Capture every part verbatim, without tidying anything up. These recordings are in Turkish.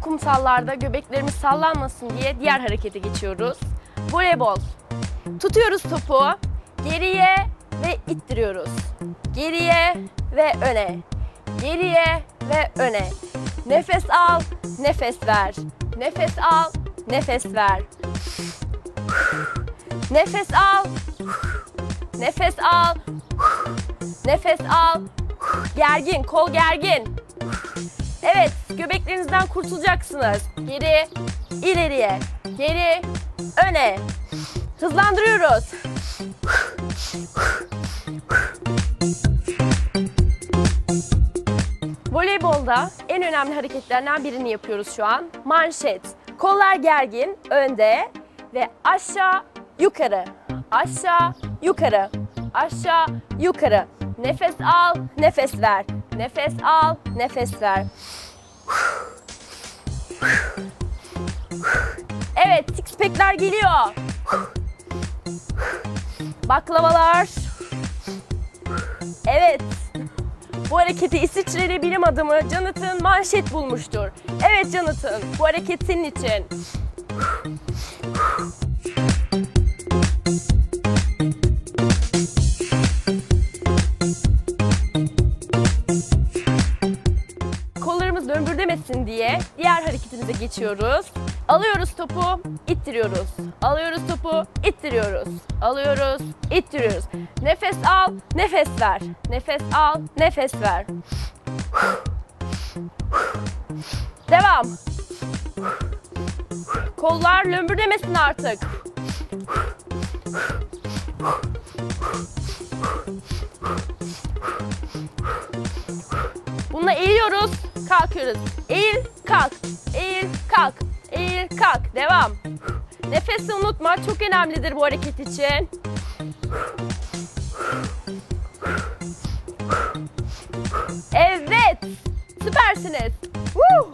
kumsallarda göbeklerimiz sallanmasın diye diğer harekete geçiyoruz. Voleybol. Tutuyoruz topu, geriye ve ittiriyoruz. Geriye ve öne. Geriye ve öne. Nefes al, nefes ver. Nefes al, nefes ver. Nefes al. Nefes al. Nefes al. Gergin, kol gergin. Evet, göbeklerinizden kurtulacaksınız. Geri, ileriye, geri, öne. Hızlandırıyoruz. Voleybolda en önemli hareketlerden birini yapıyoruz şu an. Manşet. Kollar gergin, önde ve aşağı, yukarı. Aşağı, yukarı. Aşağı, yukarı. Nefes al, nefes ver. Nefes al, nefes ver. Evet, six pack'ler geliyor. Baklavalar. Evet. Bu hareketi İsviçreli bilim adamı Jonathan Manchette bulmuştur. Evet Jonathan, bu hareket senin için. Kollarımız dömbürdemesin diye diğer hareketimize geçiyoruz. Alıyoruz topu, ittiriyoruz. Alıyoruz topu, ittiriyoruz. Alıyoruz, ittiriyoruz. Nefes al, nefes ver. Nefes al, nefes ver. Devam. Kollar lömbürdemesin artık. Bununla eğiliyoruz, kalkıyoruz. Eğil, kalk. Eğil, kalk. Eğil, kalk. Devam. Nefesi unutma. Çok önemlidir bu hareket için. Evet. Süpersiniz. Woo!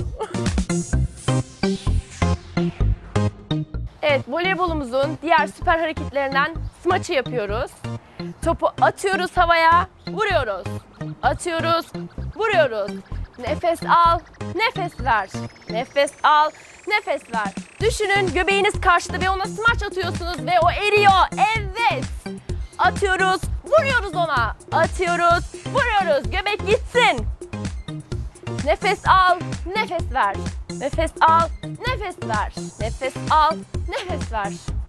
Evet, voleybolumuzun diğer süper hareketlerinden smaçı yapıyoruz. Topu atıyoruz havaya, vuruyoruz. Atıyoruz, vuruyoruz. Nefes al, nefes ver. Nefes al, nefes ver. Düşünün, göbeğiniz karşıda ve ona smaç atıyorsunuz ve o eriyor. Evet. Atıyoruz, vuruyoruz ona. Atıyoruz, vuruyoruz. Göbek gitsin. Nefes al, nefes ver. Nefes al, nefes ver. Nefes al, nefes ver.